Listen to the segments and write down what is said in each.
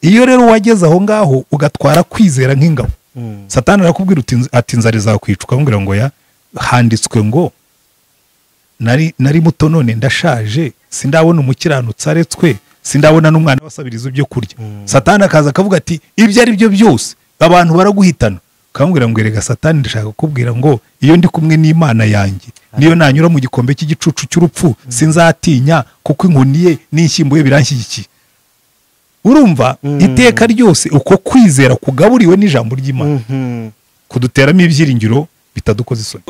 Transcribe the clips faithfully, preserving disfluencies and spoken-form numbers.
iyo rero wageze aho ngaho ugatwara kwizera nk'ingabo Satani arakubwira ati inzara izakwica ukamubwira ngo ya handitswe ngo nari nari muto none ndashaje sindabona umukiranutsi aretswe sindabona n'umwana wasabiriza ibyo kurya Satani akaza akavuga ati ibyo ari byo byose abantu baraguhitana ukamubwira ngo erega Satani ndashaka kukubwira ngo iyo ndi kumwe n'Imana yanjye niyo nanyura mu gikombe cy'igicucu cy'urupfu sinzatinya kuko inkoni ye n'inshyimbo ye biranshyigikiye. Urumva iteka ryose uko kwizera kugaburiwe n'ijambo ry'Imana kuduteramo ibyiringiro bitadukoze isoni.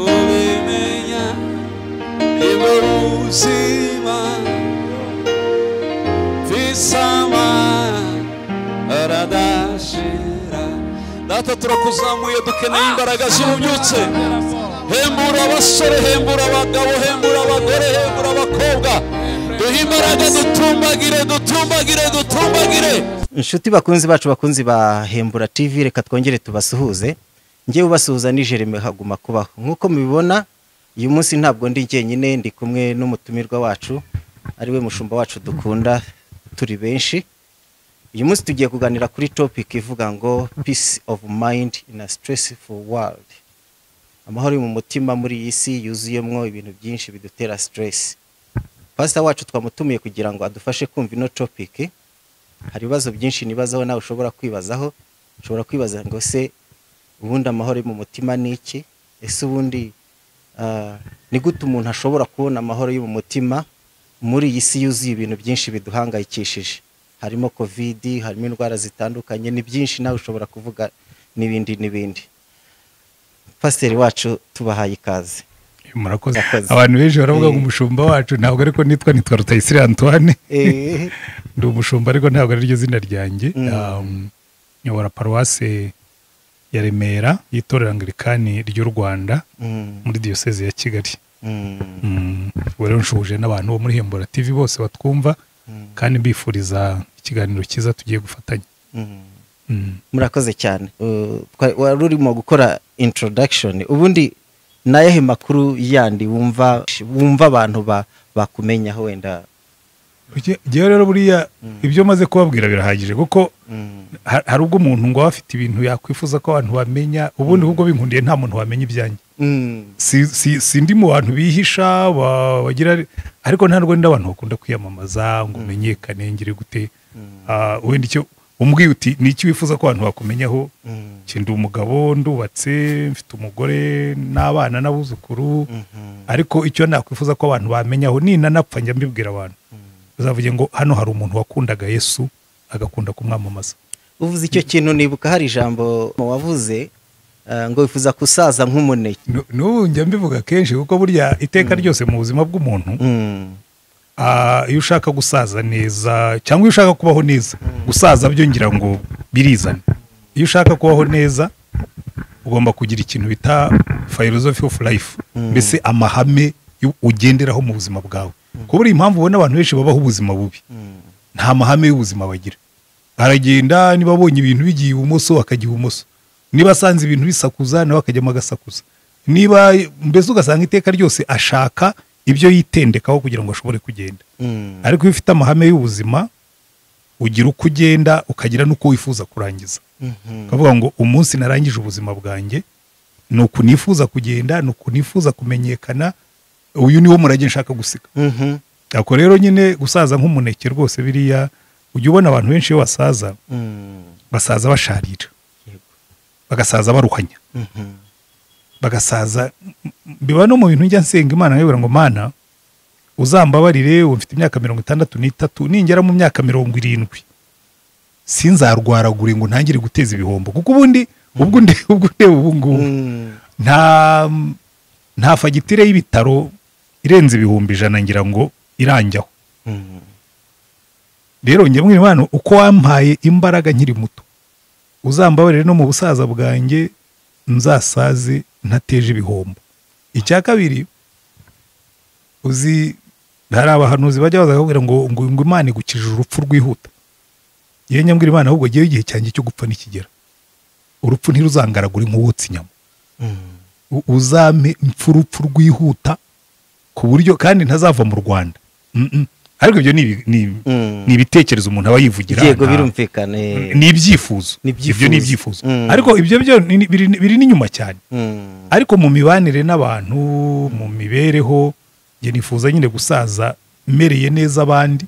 Data turakuzamuye dukeneye imbaraga z'ububyutse. Hembura abasore, hembura abagabo, hembura abagore, hembura abakobwa. Duhe imbaraga dutumbagire, dutumbagire, dutumbagire. Inshuti bakunzi bacu bakunzi ba Hembura T V, reka twongere tubasuhuze. Ngiye ubasuhuza ni Jeremy Haguma Kubaho. Nkuko mubibona uyu munsi ntabwo ndi njyenyine, ndi kumwe n'umutumirwa wacu ariwe mushumba wacu dukunda turi benshi. Uyu munsi tugiye kuganira kuri topic ivuga ngo peace of mind in a stressful world. Amahoro mu mutima muri iyi si yuzuyemwo ibintu byinshi bidutera stress. Pastor wacu twamutumiye kugira ngo adufashe kumva ino topic. Hari ibibazo byinshi nibazaho nawe ushobora kwibazaho. Ushobora kwibaza ngo se ubundi amahoro mu mutima ni iki? Ese ubundi uh, ni gute umuntu ashobora kubona amahoro mu mutima muri iyi si yuzuye ibintu byinshi biduhangayikishije? Harimo covid, harimo indwara zitandukanye, ni byinshi nawe ushobora kuvuga n'ibindi n'ibindi. Pastor wacu tubahaye ikaze. Murakoze. Abantu benshi baravuga ngo umushumba wacu ntabwo ariko nitwa nitwa Rutayisire Antoine. Eh ndi umushumba ariko ntabwo ari ryo zina ryanjye. Um nyobora paruwase ya Remera y'itorero Anglikani ry'u Rwanda muri diocese ya Kigali. Mm. Wero nshuje n'abantu bo muri Hembura T V bose batwumva kandi mbifuriza ikiganiro cyiza tugiye gufatanya. Murakoze cyane. Wari urimo gukora introduction. Ubundi nayehe makuru yandi wumva wumva abantu bakumenyaho wenda? Giye rero buriya ibyo maze kubabwira birahagije kuko hari ubwo umuntu ngo afite ibintu yakwifuza ko abantu bamenya, ubundi ubwo binkundiye nta muntu wamenya ibyanjye. Si si sindi mu bantu bihisha bagira, ariko nta rwo ndabantu bakunda kwiyamamaza ngo menyekane ngire gute. Ah wenda icyo umbwiye uti ni iki wifuza ko abantu bakumenyaho? Kindi umugabo ndubatse mfite umugore n'abana n'abuzukuru, ariko icyo nakwifuza ko abantu bamenyaho nina napfa njya mbibwira abantu uzavuge ngo hano hari umuntu wakundaga Yesu agakunda kumwamamaza. Uvuze icyo kintu nibuka hari ijambo wavuze ngo wifuza kusaza nk'umuneke. No njya mbivuga kenshi kuko burya iteka ryose mu buzima bw'umuntu ah iyo ushaka gusaza neza cyangwa iyo ushaka kubaho neza, gusaza byo ngira ngo birizana. Iyo ushaka kubaho neza ugomba kugira ikintu bita philosophy of life, mbese amahame ugenderaho mu buzima bwawe. Kubura impamvu ubona abantu benshi babaho ubuzima bubi, nta mahame y'ubuzima bagira. Aragenda niba abonye ibintu bigiye ibumoso akajya ibumoso, niba asanze ibintu bisakuza nawe akajya magasakuza, niba mbese ugasanga iteka ryose ashaka ibyo yitendekaho kugira ngo ashobore kugenda. Ariko iyo ufite amahame y'ubuzima ugira uko ugenda ukagira nuko wifuza kurangiza. Ukavuga ngo umunsi narangije ubuzima bwanjye nuko nifuza kugenda, nuko nifuza kumenyekana, uyu niwo murage nshaka gusiga. Ako rero nyine gusaza nk'umuneke rwose biriya ujye ubona abantu benshi basaza basaza basharira, bagasaza baruhanya, bagasaza biba no mu bintu njya nsenga Imana nkayibura ngo Mana uzambabarire ufite imyaka mirongo itandatu n'itatu ningera mu myaka mirongo irindwi sinzarwaragure ngo ntangire guteza ibihombo, kuko ubundi ubwo nde ubwo nde ubungu nta nta fagitire y'ibitaro irenze ibihumbi ijana ngira ngo iranjyaho. Rero njye mwiri Imana uko wampaye imbaraga nkiri muto uzambabarire no mu busaza bwanjye nzasaze ntateje ibihombo. Icya kabiri uzi hari abahanuzi bajya baza bakubwira ngo ngo Imana igukije urupfu rwihuta. Yewe nyambwira Imana ahubwo giye igihe cyanjye cyo gupfa nikigera urupfu ntiruzangaragura nk'uwotsa inyama. Uzame impfu urupfu rwihuta ku buryo kandi ntazava mu Rwanda. ariko ibyo ni ibi- ni Mm. ni ibitekerezo umuntu aba yivugira yego nta- birumvikana eh. ni ibyifuzo Ni ibyifuzo. ibyo ni ibyifuzo Mm. ariko ibyo byo ni- biri biri n'inyuma cyane Mm. ariko mu mibanire n'abantu mu mibereho njye nifuza nyine gusaza mereye neza abandi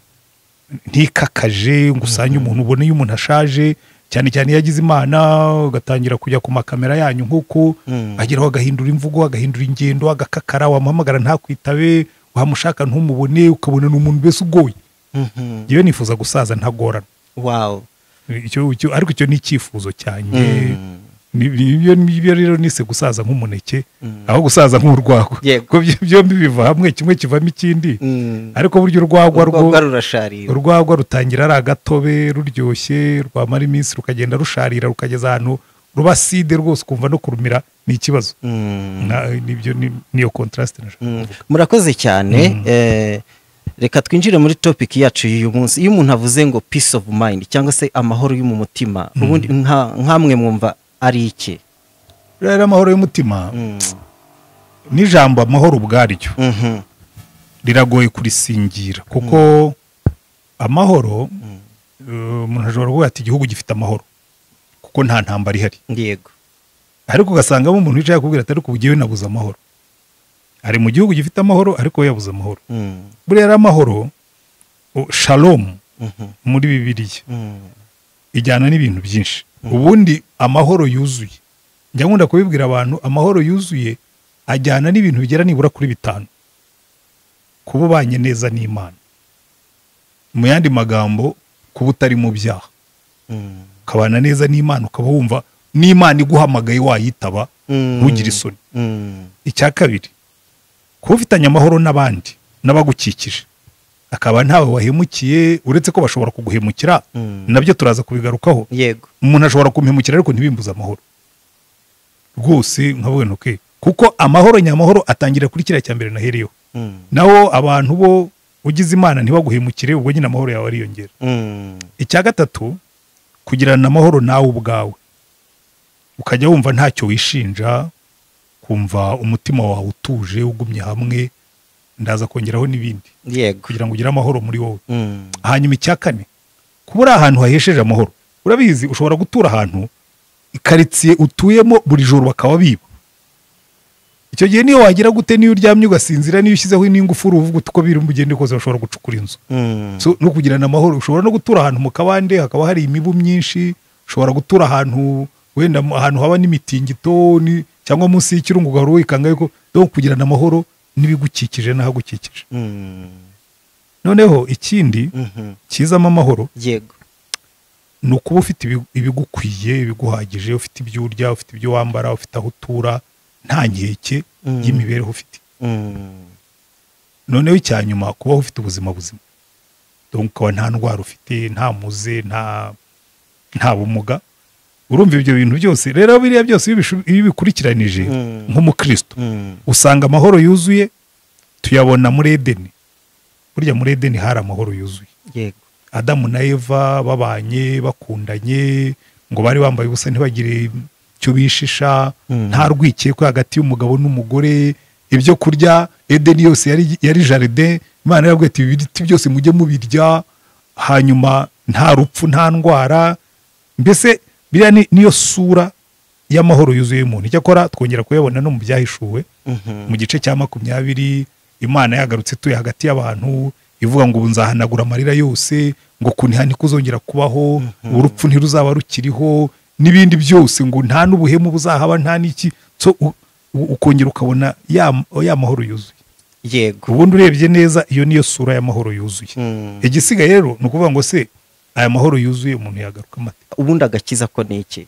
ntikakaje ngo usange umuntu ubone iyo umuntu ashaje cyane cyane iyo agize imana ugatangira kujya ku makamera yanyu nk'uko Mm. ageraho agahindura imvugo agahindura ingendo agakakara wamuhamagara ntakwitabe wamushaka ntumubone ukabona ni umuntu mbese ugoye Mhm. yewe nifuza gusaza ntagorana wow icyo icyo ariko icyo ni icyifuzo cyanjye Mm. Ni- ni- ibyo ibyo rero nise gusaza nk'umuneke Mm. aho gusaza nk'urwagwa Yego. kuko byo- byombi biva hamwe kimwe kivamo ikindi Mm. ariko burya urwagwa rwo urwagwa rurasharira urwagwa rutangira ari agatobe ruryoshye rwamara iminsi rukagenda rusharira rukageza ahantu ruba side rwose ukumva no kurumira ni ikibazo Mm. Na- nibyo ni- niyo contrast nashaka Mm. kuvuga. murakoze cyane eh, reka twinjire muri topic yacu y'uyu munsi iyo umuntu avuze ngo peace of mind cyangwa se amahoro yo mu mutima ubundi nka- nkamwe mwumva ari iki rero amahoro y'umutima Mm. n'ijambo amahoro ubwaryo Mhm. riragoye kurisingira kuko amahoro eh, umuntu ashobora kuvuga ati igihugu gifite amahoro kuko nta ntambara ihari yego ariko ugasangamo umuntu wicaye akubwira ati ariko ubu jyewe nabuze amahoro ari mu gihugu gifite amahoro ariko we yabuze amahoro Mm. buriya rero amahoro o- shalom Mhm. muri bibiliya Mm. ijyana n'ibintu byinshi ubundi amahoro yuzuye njya nkunda kubibwira abantu amahoro yuzuye ajyana n'ibintu bigera nibura kuri bitanu kuba ubanye neza n'imana mu yandi magambo kuba utari mu byaha Mm. ukabana neza n'imana ukaba wumva n'imana iguhamagaye wayitaba Mm. ntugire isoni Mm. icya kabiri kuba ufitanye amahoro n'abandi n'abagukikije akaba ntawe wahemukiye uretse ko bashobora kuguhemukira Mm. nabyo turaza kubigarukaho yego umuntu ashobora kumuhemukira ariko ntibimbuze amahoro rwose nkavuga nti okay kuko amahoro nyamahoro atangira kuri kiriya cya mbere nahereyeho Mm. naho abantu bo ugize imana ntibaguhemukire ubwo nyine amahoro yawe ariyongera Mm. icya gatatu kugirana amahoro nawe ubwawe ukajya wumva ntacyo wishinja kumva umutima wawe utuje ugumye hamwe ndaza kongeraho n'ibindi yego kugira ngo ugire amahoro muri wowe Mm. hanyuma icya kane kuba uri ahantu hahesheje amahoro urabizi ushobora gutura ahantu ikaritsiye utuyemo buri joro bakaba biba icyo gihe niyo wagira gute niyo uryamye ugasinzira niyo ushyizeho n'ingufuru uvuga uko biri bugende kose bashobora gucukura inzu Mm. so, no kugirana amahoro ushobora no gutura ahantu mu kabande hakaba hari imibu myinshi ushobora gutura ahantu wenda mu- ahantu haba n'imitingito ni, cyangwa munsi y'ikirungu ugahora wikanga yuko no kugirana amahoro n'ibigukikije n'ahagukikije Mm. noneho ikindi Mhm. kizamo amahoro yego ni ukuba ufite ibi- ibigukwiye ibiguhagije ufite ibyo urya ufite ibyo wambara ufite aho utura nta nkeke Mm. y'imibereho ufite Mm. noneho icya nyuma kubaho ufite ubuzima buzima donc ukaba nta ndwara ufite nta muze nta nta bumuga urumva ibyo bintu byose rero biriya byose iyo ubishu- iyo ubikurikiranije Mm. nk'umukristo Mm. usanga amahoro yuzuye tuyabona muri edeni burya muri edeni hari amahoro yuzuye yego adamu na eva babanye bakundanye ngo bari bambaye ubusa ntibagire icyo bishisha Mm. nta rwikekwe hagati y'umugabo n'umugore ibyo kurya edeni yose yari, yari jaride imana yarabwiye ati ibi biti byose mujye mubirya hanyuma nta rupfu nta ndwara mbese biriya ni, niyo sura y'amahoro yuzuye y'umuntu icyakora twongera kuyabona no mu byahishuwe Mhm. mu gice cya makumyabiri imana yagarutse ituye hagati y'abantu ivuga ngo ubu nzahanagura amarira yose ngo kuniha ntikuzongera kubaho urupfu ntiruzaba rukiriho n'ibindi byose ngo nta n'ubuhemu buzahaba nta n'iki so u- u- ukongera ukabona ya ya mahoro yuzuye yego ubundi urebye neza iyo niyo sura y'amahoro yuzuye Mm. igisigaye rero ni ukuvuga ngo se aya mahoro yuzuye umuntu yagaruka amate ubundi agakiza ko ni iki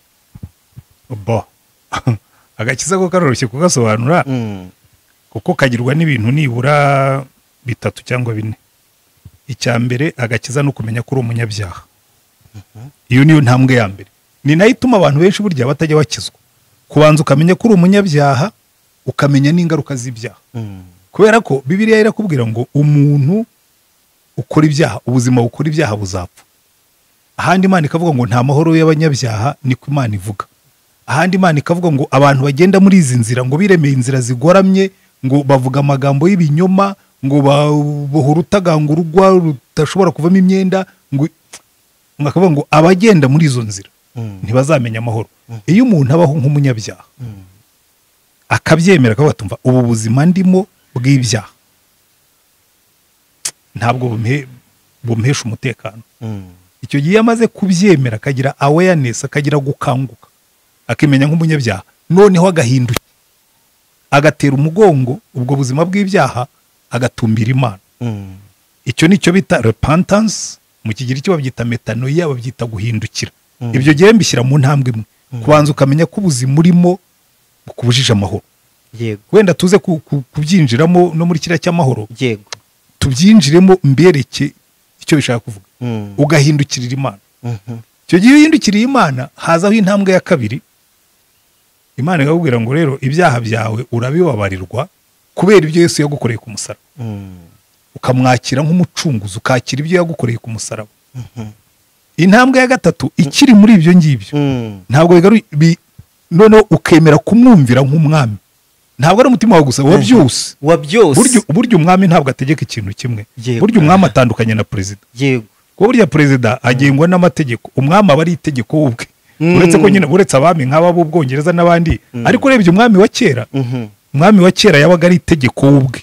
bo agakiza ko karoroshye kugasobanura Mm. kuko kagirwa n'ibintu nibura bitatu cyangwa bine icya mbere agakiza no kumenya ko uri umunyabyaha iyo niyo ntambwe ya mbere ni nayo ituma abantu benshi burya batajya bakizwa kubanza ukamenya ko uri umunyabyaha ukamenya n'ingaruka z'ibyaha Mm. kubera ko bibiliya irakubwira ngo umuntu ukora ibyaha ubuzima bukora ibyaha buzapfa ahandi imana ikavuga ngo nta mahoro y'abanyabyaha niko imana ivuga ahandi imana ikavuga ngo abantu bagenda muri izi nzira ngo biremeye inzira zigoramye ngo bavuga amagambo y'ibinyoma ngo babohora utaganga urugwa rudashobora kuvamo imyenda ngo mwakavuga ngo abagenda muri izo nzira ntibazamenya amahoro. Iyo umuntu abaho nk'umunyabyaha akabyemera akavuga tumva ubu buzima ndimo bw'ibyaha ntabwo bumuhesha umutekano, icyo gihe yamaze kubyemera akagira awareness, akagira gukanguka, akimenya nk'umunyabyaha, noneho agahinduka agatera umugongo ubwo buzima bw'ibyaha agatumbira Imana. Icyo nicyo bita repentance, mu kigiri cyo babyita metanoia, babyita guhindukira. Ibyo gihe mbishyira mu ntambwe imwe, kubanza ukamenya ko ubuzima urimo bukubujije amahoro. Yego. Wenda tuze kubyinjiramo no muri kiriya cy'amahoro. Yego. Tubyinjiremo mbereke icyo bishaka kuvuga. Ugahindukirira Imana. Icyo gihe uhindukiriye Imana hazaho intambwe ya kabiri. Imana ikakubwira ngo rero ibyaha byawe urabibabarirwa kubera ibyo Yesu yagukoreye ku musaraba. Ukamwakira nk'umucunguzi, ukakira ibyo yagukoreye ku musaraba. Intambwe ya gatatu ikiri muri ibyo ngibyo ntabwo bigaruye, noneho ukemera kumwumvira nk'umwami. Ntabwo ari umutima wawe gusa, wa byose wa byose. Burya umwami ntabwo ategeka ikintu kimwe. Burya umwami atandukanye na perezida. Yego. Kuko burya perezida agengwa n'amategeko, umwami aba ari itegeko ubwe. Uretse ko nyine uretse abami nk'aba b'Ubwongereza n'abandi, ariko urebye umwami wa kera, umwami wa kera yabaga ari itegeko ubwe.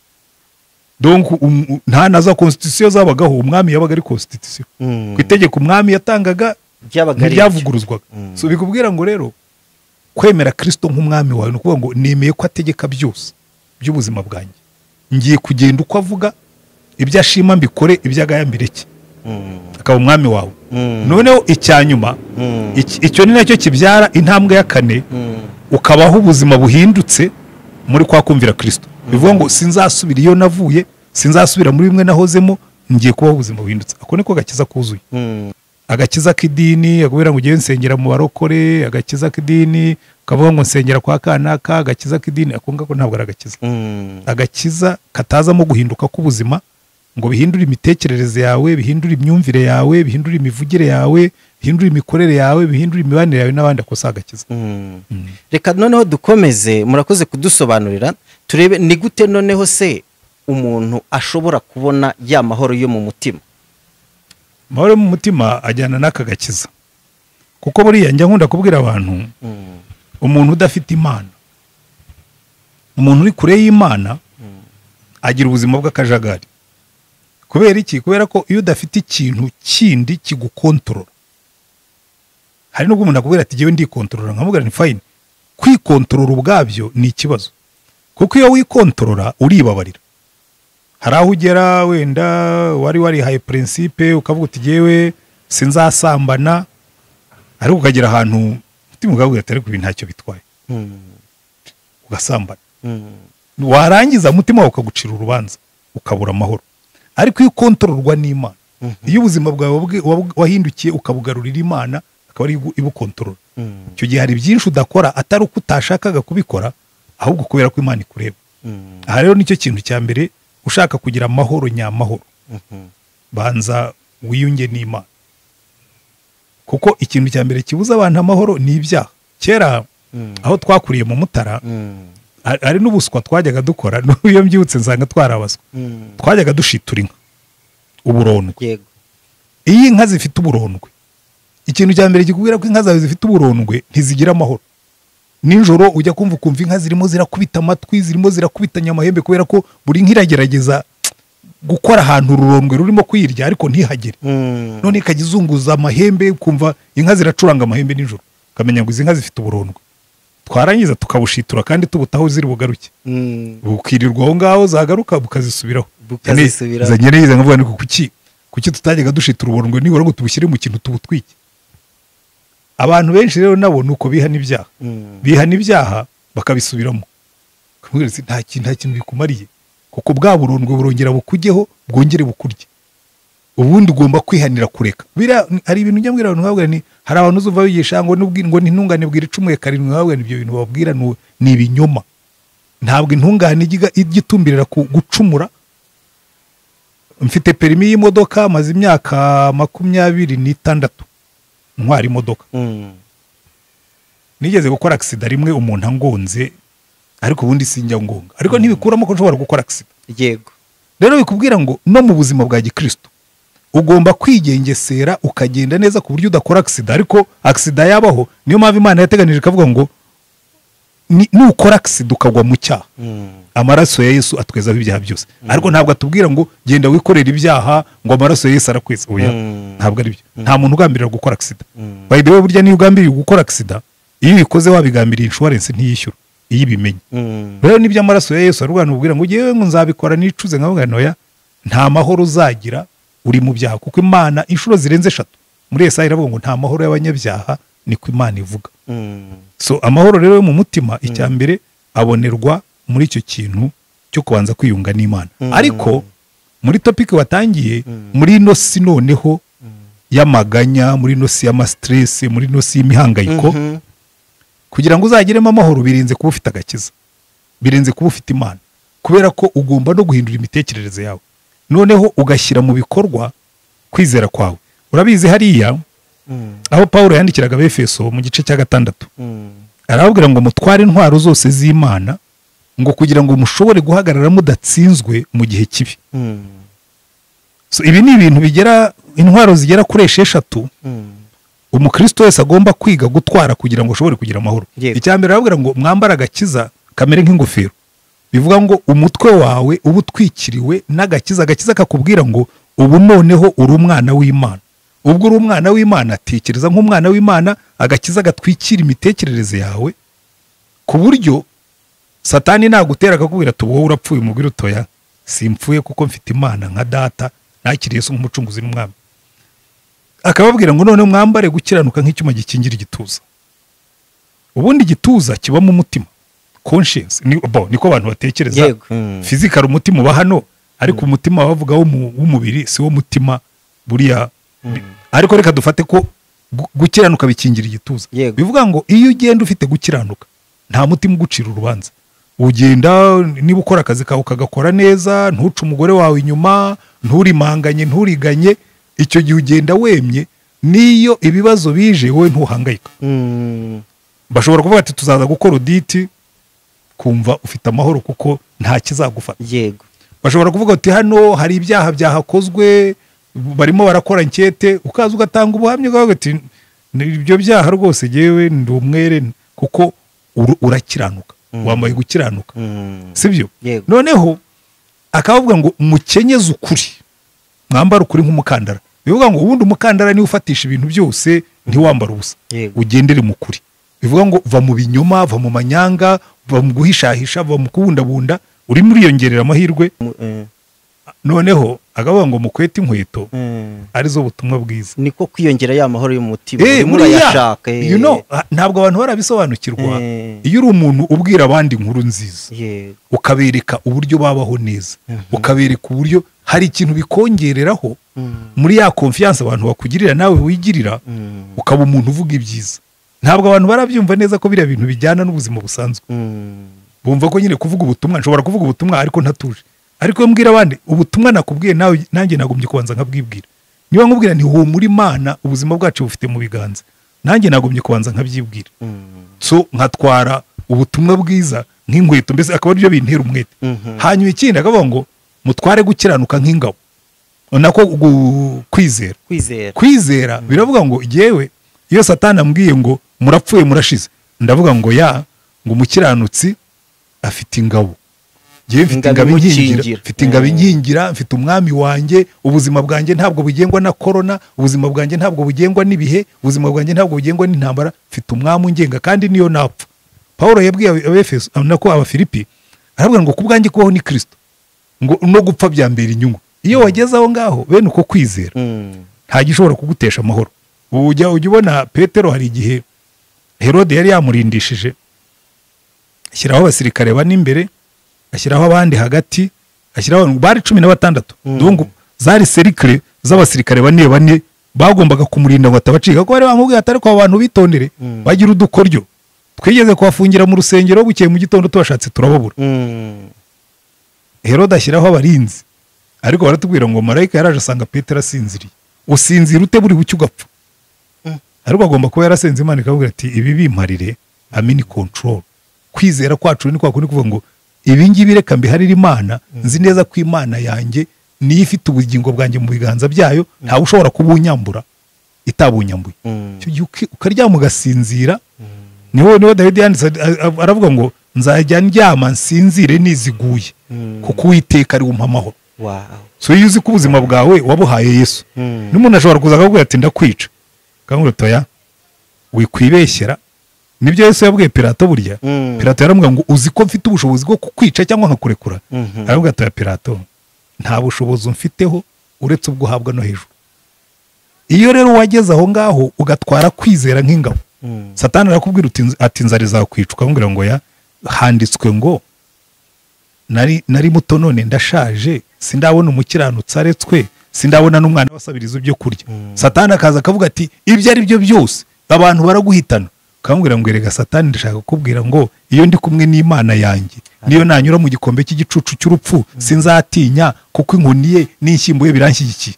Donc nta naza constitution zabagaho, umwami yabaga ari constitution. Ku itegeko umwami yatangaga ryavuguruzwaga. So bikubwira ngo rero kwemera Kristo nk'umwami wawe nukuvuga ngo nemeye ko ategeka byose by'ubuzima bwanjye, ngiye kugenda uko avuga, ibyo ashima mbikore, ibyo agaya mbireke, akaba umwami wawe. Noneho icyanyuma icyo ni nacyo kibyara intambwe ya kane, ukabaho ubuzima buhindutse muri kwa kumvira Kristo. Bivuga ngo sinzasubira iyo navuye, sinzasubira muri bimwe nahozemo, ngiye kubaho ubuzima buhindutse. Ako niko gakiza kuzuye. Agakiza k'idini, akubwira ngo ugiye nsengera mu barokore, agakiza k'idini, ukavuga ngo nsengera kwa kanaka, agakiza k'idini, ako ngako ntabwo ari agakiza. Agakiza katazamo guhinduka k'ubuzima ngo bihindure imitekerereze yawe, bihindure imyumvire yawe, bihindure imivugire yawe, bihindure imikorere yawe, bihindure imibanire yawe n'abandi, ako si agakiza. Reka noneho dukomeze, murakoze kudusobanurira, turebe ni gute noneho se umuntu ashobora kubona ya mahoro yo mu mutima. Mahoro mu mutima ajyana n'aka gakiza, kuko buriya njya nkunda kubwira abantu, umuntu udafite Imana, umuntu uri kure y'Imana agira ubuzima bw'akajagari. Kubera iki? Kubera ko iyo udafite ikintu kindi kigukontorora, hari n'ubwo umuntu akubwira ati jyewe ndikontorora, nkamubwira ni fine. Kwikontorora ubwabyo ni ikibazo, kuko iyo wikontorora uribabarira. Hari aho ugera wenda wari warihaye principe ukavuga uti jyewe sinzasambana, ariko ukagera ahantu umutima ukabwira ati ariko ibi ntacyo bitwaye, ugasambana. Warangiza umutima wawe ukagucira urubanza, ukabura amahoro. Ariko iyo ukontororwa n'Imana, iyo ubuzima bwawe wahindukiye ukabugarurira Imana, akaba ari ibukontorora, icyo gihe hari byinshi udakora atari uko utashakaga kubikora, ahubwo kubera ko Imana ikureba. Aha rero nicyo kintu cya mbere, ushaka kugira amahoro nyamahoro, banza wiyunge n'Imana. Kuko ikintu cya mbere kibuza abantu amahoro ni ibyaha. Kera aho twakuriye mu Mutara, hari n'ubuswa twajyaga dukora, n'iyo mbyutse nsanga twarabaswa. Twajyaga dushitura inka uburondwe. Iyo inka zifite uburondwe, ikintu cya mbere kikubwira ko inka zawe zifite uburondwe ntizigira amahoro. Ninjoro ujya kumva ukumva inka zirimo zirakubita amatwi, zirimo zirakubitanya amahembe, kubera ko buri nka iragerageza gukora ahantu ururondwe rurimo kwirya ariko ntihagere. None ikajya izunguza amahembe, kumva inka ziracuranga amahembe ninjoro, ukamenya ngo izi nka zifite uburondwe. Twarangiza tukabushitura kandi tubutaho ziri bugaruke. Bukirirwa aho ngaho, zagaruka bukazisubiraho. Zanyereza nkavuga ni kuki kuki tutajyaga dushitura uburondwe, nibura ngo tubushyire mu kintu tubutwike. Abantu benshi rero nabo nuko bihana ibyaha, bihana ibyaha bakabisubiramo. Nta kintu nta kintu bikumariye, kuko bwa burondwe burongera bukujyeho, bwongere bukurye. Ubundi ugomba kwihanira kureka. Bira hari ibintu njya mbwira abantu, nkabwira ni hari abantu uzuva bigisha ngo n'ubwira ngo ntintungane bwira icumi karindwi, nkabwira ibyo bintu babwira ni ibinyoma. Ntabwo intungane igitumbirira gucumura. Mfite perimi y'imodoka, maze imyaka makumyabiri n'itandatu ntwara imodoka. Nigeze gukora accident rimwe, umuntu angonze, ariko ubundi sinjya ngonga, ariko ntibikuramo ko nshobora gukora accident. Yego. rero bikubwira ngo no mu buzima bwa gikristo ugomba kwigengesera ukagenda neza ku buryo udakora agisida, ariko agisida yabaho. Niyo mpamvu Imana yateganije ikavuga ngo ni- nukora agisida ukagwa mu cyaha, amaraso ya Yesu atwezaho ibyaha byose. Ariko ntabwo atubwira ngo genda wikorera ibyaha ngo amaraso ya Yesu arakweza. Oya, ntabwo ari byo. Nta muntu ugambirira gukora agisida. By the way, burya niyo ugambiriye gukora agisida, iyo uyikoze wabigambiriye insurance ntiyishyura iyo ibimenye. Rero nibyo amaraso ya Yesu arwana ubwira ngo ugiye ngo nzabikora nicuze, nkavuga noya, nta mahoro uzagira uri mu byaha, kuko Imana inshuro zirenze eshatu muri Yesaya iravuga ngo nta mahoro y'abanyabyaha, niko Imana ivuga. So amahoro rero yo mu mutima, icya mbere abonerwa muri icyo kintu cyo kubanza kwiyunga n'Imana. Ariko muri topic watangiye, muri ino si noneho y'amaganya, muri ino si y'amastress, muri ino si y'imihangayiko, kugira ngo uzagiremo amahoro birenze kuba ufite agakiza, birenze kuba ufite Imana, kubera ko ugomba no guhindura imitekerereze yawe, noneho ugashyira mu bikorwa kwizera kwawe. Urabizi hariya aho Pawulo yandikiraga Abefeso mu gice cya gatandatu, arababwira ngo mutware intwaro zose z'Imana ngo kugira ngo mushobore guhagarara mudatsinzwe mu gihe kibi. So ibi ni ibintu bigera, intwaro zigera kuri esheshatu umukristo wese agomba kwiga gutwara kugira ngo ushobore kugira amahoro. Yego. Icya mbere arababwira ngo mwambare agakiza kamere nk'ingofero, bivuga ngo umutwe wawe uba utwikiriwe n'agakiza. Agakiza kakubwira ngo ubu noneho uri umwana w'Imana. Ubwo uri umwana w'Imana, tekereza nk'umwana w'Imana, agakiza gatwikira imitekerereze yawe ku buryo Satani nagutera akakubwira ati wowe urapfuye, umubwire utoya simpfuye kuko mfite Imana nka data, nakiriye Yesu nk'umucunguzi n'umwami. Akababwira ngo none mwambare gukiranuka nk'icyuma gikingira igituza. Ubundi igituza kiba mu mutima, conscience ni bo niko abantu batekereza. Yego. Mm. Physical umutima uba hano, ariko umutima bavuga w'umubiri si wo mutima buriya. Ariko reka dufate ko gu- gukiranuka bikingira igituza. Yego. Bivuga ngo iyo ugenda ufite gukiranuka nta mutima ugucira urubanza. Ugenda niba ukora akazi kawe ukagakora neza, ntuce umugore wawe inyuma, nturimanganye, nturiganye, icyo gihe ugenda wemye, niyo ibibazo bije wowe ntuhangayika. Bashobora kuvuga ati tuzaza gukora audit, kumva ufite amahoro kuko nta kizagufata. Yego. Bashobora kuvuga ati hano hari ibyaha byahakozwe, barimo barakora nkete, ukaza ugatanga ubuhamya bwawe ati ibyo byaha rwose jewe ndi umwere kuko uru- urakiranuka, wambaye gukiranuka. Sibyo? Yego. Noneho akavuga ngo mukenyeze ukuri, mwambara ukuri nk'umukandara. Bivuga ngo ubundi umukandara niwe ufatisha ibintu byose, ntiwambara ubusa. Yego. Ugendere mu kuri. Bivuga ngo va mu binyoma, va mu manyanga, va mu guhishahisha, va mu kubundabunda, uri muri yongerera amahirwe. Mu- eh, Noneho akavuga ngo mukwete inkweto eh. arizo butumwa bwiza. Niko kwiyongera ya mahoro yo mu mutima, Eh, urimo buriya, urayashaka. eh. you know, ah, ntabwo abantu barabisobanukirwa. Eh. Iyo uri umuntu ubwira abandi inkuru nziza, Yego. ukabereka uburyo babaho neza, ukabereka uburyo hari ikintu bikongereraho muri ya confiance abantu bakugirira nawe wigirira, ukaba umuntu uvuga ibyiza. Ntabwo abantu barabyumva neza ko biriya bintu bijyana n'ubuzima busanzwe. Mm. Bumva ko nyine kuvuga ubutumwa, nshobora kuvuga ubutumwa ariko ntatuje. Ariko iyo mbwira abandi ubutumwa nakubwiye nawe, nanjye nagombye kubanza nkabwibwira. Niba nkubwira nti uwo muri Imana ubuzima bwacu bufite mu biganza, nanjye nagombye kubanza nkabyibwira. So nkatwara ubutumwa bwiza nk'inkweto, mbese akaba aribyo bintera umwete. Hanyuma ikindi akavuga ngo mutware gukiranuka nk'ingabo, nako gu- kwizera. Kwizera. Kwizera biravuga ngo jewe iyo Satani ambwiye ngo murapfuye murashize, ndavuga ngo ya ngo umukiranutsi afite ingabo. Jewe mfite Ingabo ingabo inkingira, imukingira. mfite ingabo Mm. inkingira, mfite umwami wanjye. Ubuzima bwanjye ntabwo bugengwa na corona, ubuzima bwanjye ntabwo bugengwa n'ibihe, ubuzima bwanjye ntabwo bugengwa n'intambara, mfite umwami ungenga kandi niyo napfa. Pawulo yabwiye Abefeso nako Abafilipi, aravuga ngo kubwanjye kubaho ni Kristo, ngo no gupfa byambera inyungu. Iyo wageze aho ngaho bene uko kwizera, Mm. nta gishobora kugutesha amahoro. Ujya ujya ubona Petero, hari igihe Herode yari yamurindishije, ashyiraho abasirikare bane imbere, ashyiraho abandi hagati, ashyiraho bari cumi na batandatu. Donc zari serikare z'abasirikare bane bane bagombaga kumurinda ngo atabacika, kuko bari bamubwiye atari ko abantu bitondere bagira udukoryo. Twigeze kubafungira mu rusengero, bukeye mu gitondo tubashatse turababura. Mm. Herode ashyiraho abarinzi, ariko baratubwira ngo marayika yaraje asanga Petero asinziriye. Usinzira ute buri bucyo ugapfa? Ariko agomba kuba yarasenze Imana ikavuga ati ibi bimparire, amini control. Kwizera kwacu ni kwa kundi kuvuga ngo ibi ngibi reka mbiharire Imana, nzi neza ko Imana yanjye niyo ifite ubugingo bwanjye mu biganza byayo, ntawe ushobora kubunyambura itabunyambuye. icyo gihe uki- ukaryama ugasinzira. niho niho Dawidi yanditse a- a- aravuga ngo nzajya ndyama nsinzire niziguye kuko Uwiteka ari umpa amahoro. wow So iyo uzi ko ubuzima bwawe wabuhaye Yesu, n'umuntu ashobora kuza akakubwira ati ndakwica, akakubwira toya wikwibeshyera. Nibyo Yesu yabwiye Pilato burya. Mm. Pilato yaramubwira ngo uzi ko mfite ubushobozi bwo kukwica cyangwa nkakurekura. Mhm. Aravuga ati Pilato nta bushobozi mfiteho uretse ubwo uhabwa no hejuru. Iyo rero wageze aho ngaho ugatwara kwizera nk'ingabo, Mm. Satani arakubwira uti- ati nzari zakwica, ukamubwira ngo ya handitswe ngo nari nari muto none ndashaje, sindabona umukiranutsi aretswe, sindabona n'umwana wasabiriza ibyo kurya. Satani akaza akavuga ati ibyo ari byo byose abantu baraguhitana. Ukamubwira ngo erega Satani ndashaka kukubwira ngo iyo ndi kumwe n'Imana yanjye, niyo nanyura mu gikombe cy'igicucu cy'urupfu sinzatinya, kuko inkoni ye n'inshyimbo ye biranshyigikiye.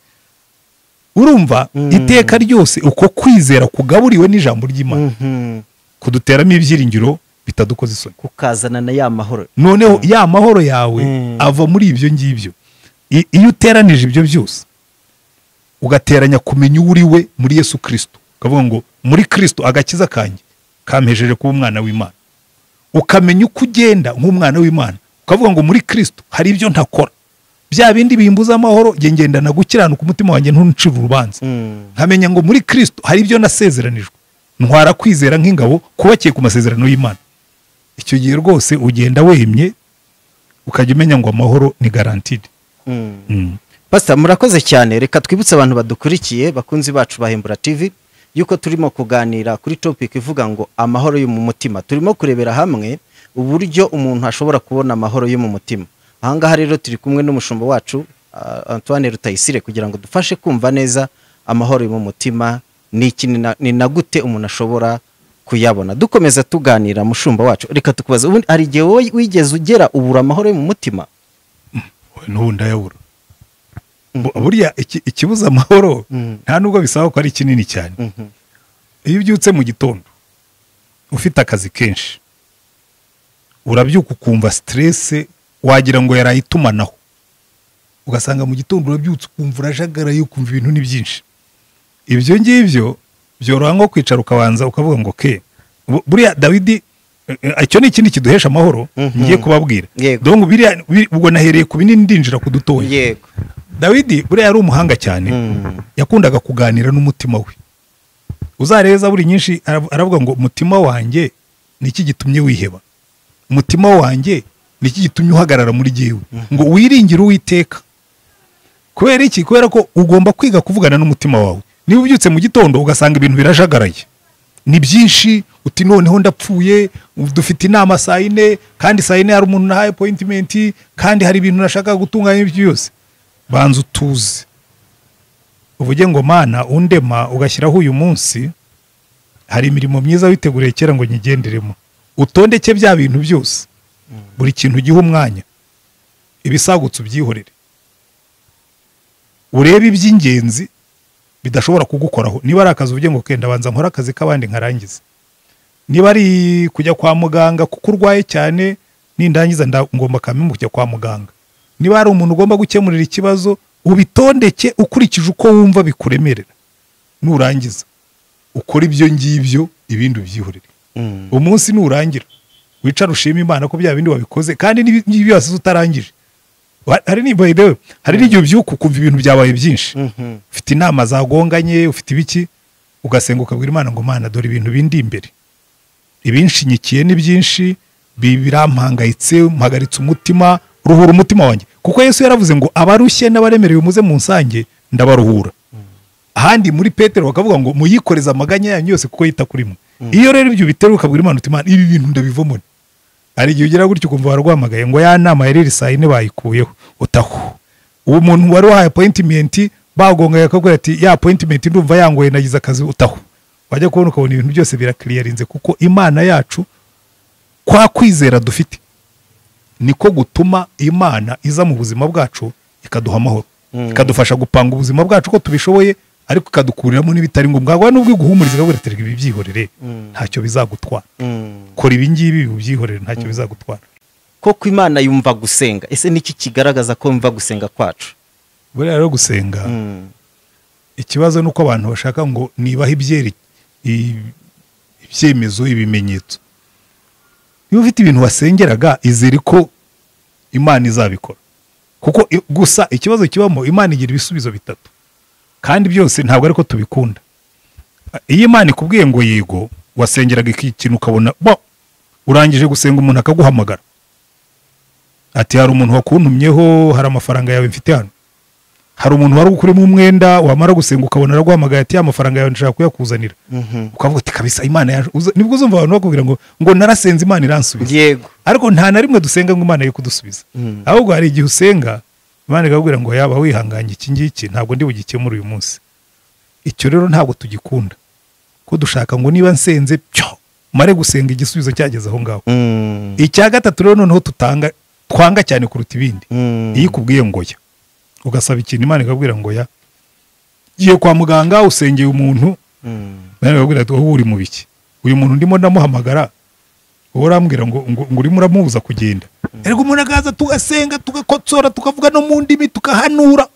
Urumva iteka ryose uko kwizera kugaburiwe n'ijambo ry'Imana Mhm. kuduteramo ibyiringiro bitadukoze isoni. kukazana na ya mahoro. Noneho ya mahoro yawe Mm. ava muri ibyo ngibyo. I- iyo uteranije ibyo byose ugateranya kumenya uwo uri we muri Yesu Kristo, ukavuga ngo muri Kristo agakiza kanjye kampejeje kuba umwana w'Imana, ukamenya uko ugenda nk'umwana w'Imana, ukavuga ngo muri Kristo hari ibyo ntakora, bya bindi bimbuza amahoro nge ngendana gukiranuka umutima wanjye ntuncire urubanza. Mm. Nkamenya ngo muri Kristo hari ibyo nasezeranijwe, ntwara kwizera nk'ingabo kubakiye ku masezerano y'Imana. Icyo gihe rwose ugenda wemye ukajya umenya ngo amahoro ni guaranteed. Mm. Mm. Pastor murakoze cyane, reka twibutse abantu badukurikiye bakunzi bacu bahembura T V yuko turimo kuganira kuri topic ivuga ngo amahoro yo mu mutima. Turimo kurebera hamwe uburyo umuntu ashobora kubona amahoro yo mu mutima. Ahangaha rero turi kumwe n'umushumba wacu uh, Antoine Rutayisire kugira ngo dufashe kumva neza amahoro yo mu mutima ni iki, ni na- ni na gute umuntu ashobora kuyabona. Dukomeza tuganira mushumba wacu, reka tukubaza ubundi hari igihe wowe wigeze ugera ubura amahoro yo mu mutima? Oya, n'ubu ndayabura. Bu- Burya iki- ikibuza amahoro Mm. nta nubwo bisaba ko ari kinini cyane. Mhm. Iyo ubyutse mu gitondo ufite akazi kenshi, urabyuka ukumva stress wagira ngo yaraye itumanaho, ugasanga mu gitondo urabyutse ukumva urajagaraye, ukumva ibintu ni byinshi. Ibyo ngibyo byoroha nko kwicara ukabanza ukavuga ngo ke bu- buriya Dawidi eh, eh, icyo ni ikindi kiduhesha amahoro Mhm. ngiye kubabwira. Yego. Donc biriya biri- ubwo nahereye ku binini ndinjira ku dutoya. Yego. Dawidi buriya yari umuhanga cyane, Mm. yakundaga kuganira n'umutima we. Uzareza buri nyinshi arav- aravuga ngo umutima wanjye niki gitumye wiheba, umutima wanjye niki gitumye uhagarara muri jyewe, ngo wiringire Uwiteka. Kubera iki? Kubera ko ugomba kwiga kuvugana n'umutima wawe. Niba ubyutse mu gitondo ugasanga ibintu birajagaraye, ni byinshi, uti noneho ndapfuye, dufite inama saa yine, kandi saa yine hari umuntu nahaye appointment, kandi hari ibintu nashaka gutunganya ibyo byose, banza utuze uvuge ngo Mana undema ugashyiraho uyu munsi, hari imirimo myiza witeguriye kera ngo nyigenderemo, utondeke bya bintu byose, buri kintu gihe umwanya, ibisagutse ubyihorere, urebe iby'ingenzi bidashobora kugukoraho. Niba ari akazi uvuge ngo kenda banza nkora akazi k'abandi nkarangiza, niba ari kujya kwa muganga kuko urwaye cyane, nindangiza nda- ngomba kamwe kujya kwa muganga, niba hari umuntu ugomba gukemurira ikibazo ubitondeke ukurikije uko wumva bikuremerera, nurangiza ukora ibyo ngibyo, ibindi ubyihorere. Mm. Umunsi nurangira wicara ushima Imana ko bya bindi wabikoze, kandi n'ibi byose utarangije. Wa- hari ni by the way, hari n'igihe ubyuka ukumva ibintu byabaye byinshi, Mhm. ufite inama zagonganye, ufite ibiki, ugasenga ukabwira Imana ngo Mana dore ibintu bindi imbere, ibinshinyikiye ni byinshi, bi- birampangayitse, mpagaritse umutima, ruhura umutima wanjye, kuko Yesu yaravuze ngo abarushye n'abaremerewe muze mu nsange ndabaruhura. Ahandi muri Petero bakavuga ngo muyikoreze amaganya yanyu yose kuko yita kuri mwe. Iyo rero ibyo biteruka ukabwira Imana uti Imana ibi bintu ndabivomona, hari igihe ugira gutyo ukumva warwamagaye ngo ya nama yari saa yine bayikuyeho, utaho uwo muntu wari wahaye appointment bagongaye akabwira ati ya appointment ndumva yangoye nagize akazi, utaho wajya kubona ukabona ibintu byose birakliyarinze, kuko Imana yacu kwa kwizera dufite niko gutuma Imana iza mu buzima bwacu ikaduha amahoro, Mm. ikadufasha gupanga ubuzima bwacu ko tubishoboye, ariko ikadukuriramo n'ibitari ngombwa. Ngo nubwo iguhumuriza ikabwira ati ibi byihorere, Mm. ntacyo bizagutwara, Mm. kora ibi ngibi ubyihorere, ntacyo bizagutwara. koko Imana yumva gusenga. Ese niki kigaragaza ko yumva gusenga kwacu? buriya rero gusenga Mm. ikibazo nuko abantu bashaka ngo nibaho ibyeri i- ibyemezo ibimenyetso. Iyo ufite ibintu wasengeraga izere ko Imana izabikora, kuko i- gusa ikibazo kibamo Imana igira ibisubizo bitatu kandi byose ntabwo ariko tubikunda. Iyo Imana ikubwiye ngo yego wasengeraga iki kintu ukabona bo urangije gusenga umuntu akaguhamagara ati hari umuntu wakuntumyeho, hari amafaranga yawe mfite hano, hari umuntu wari ukurimo umwenda, wamara gusenga ukabona araguhamagaye ati ya mafaranga yawe nshaka kuyakuzanira. Mhm. Ukavuga ati kabisa Imana yaje. Uza- nibwo uzumva abantu bakubwira ngo ngo narasenze Imana iransubiza. Yego. Ariko nta na rimwe dusenga ngo Imana yo kudusubiza. Mm. Ahubwo hari igihe usenga Imana ikakubwira ngo yaba wihanganye iki ngiki ntabwo ndi bugikemure uyu munsi. Icyo rero ntabwo tugikunda, ko dushaka ngo niba nsenze pyo mare gusenga igisubizo cyageze aho ngaho. Mm. Icya gatatu rero noneho tutanga twanga cyane kuruta ibindi. Mm. Iyo ikubwiye ngo ya ugasaba ikintu Imana ikabwira ngo ya, giye kwa muganga usengeye umuntu, Mm. Imana ikabwira ati wowe uri mu biki, uyu muntu ndimo ndamuhamagara wowe urambwira ngo ngo ngo urimo uramubuza kugenda. Erega umuntu akaza tugasenga tugakotsora tukavuga no mu ndimi tukahanura,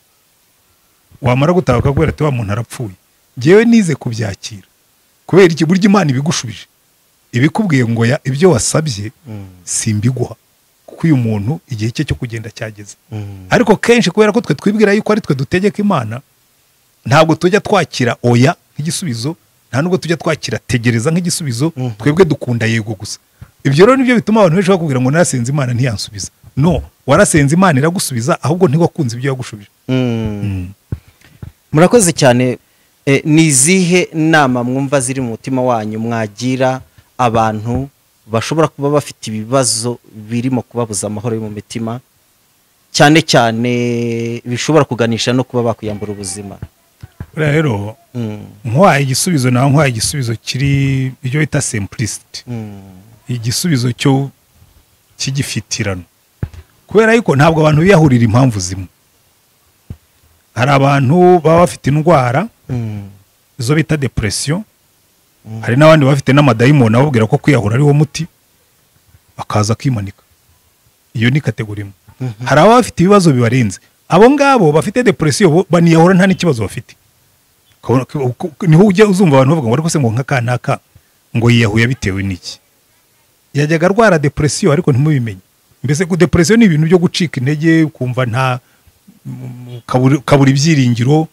wamara gutaha ukabwira ati wa muntu arapfuye. Ngewe nize kubyakira kubera iki, burya Imana ibigushubije ibikubwiye ngo ya ibyo wasabye Mm. simbiguha, kuko uyu muntu igihe cye cyo kugenda cyageze. Mm. Ariko kenshi kubera ko twe twibwira yuko ari twe dutegeka Imana, ntabwo tujya twakira oya nk'igisubizo, nta nubwo tujya twakira tegereza nk'igisubizo. Mhm. Twebwe dukunda yego gusa. Ibyo rero nibyo bituma abantu benshi bakubwira ngo narasenze Imana ntiyansubiza. No, warasenze Imana iragusubiza, ahubwo ntiwakunze ibyo yagushubije. Mm. Mm. Murakoze cyane. Eh, ni izihe nama mwumva ziri mu mutima wanyu mwagira abantu bashobora kuba bafite ibibazo birimo kubabuza amahoro yo mu mitima, cyane cyane bishobora kuganisha no kuba bakwiyambura ubuzima? Buriya rero Mm. nkwaye igisubizo nawe nkwaye igisubizo kiri ibyo bita simplicity, Mm. igisubizo cyo cy'igifitirano, kubera yuko ntabwo abantu biyahurira impamvu zimwe. Hari abantu baba bafite indwara Mm. izo bita depression, hari n'abandi bafite n'amadayimoni ababwira ko kwiyahura ari wo muti, akaza akimanika. Iyo ni kategori imwe. Hari ababa bafite ibibazo bibarenze, abo ngabo bafite depression bo baniyahura nta n'ikibazo bafite. Ukabona ko- ko- niho ujya uzumva abantu bavuga ngo ariko se ngo nk'aka naka ngo yiyahuye bitewe n'iki. Yajyaga arwara depression ariko ntimubimenye. Mbese ku depression ni ibintu byo gucika intege, ukumva nta ukabura ukabura ibyiringiro,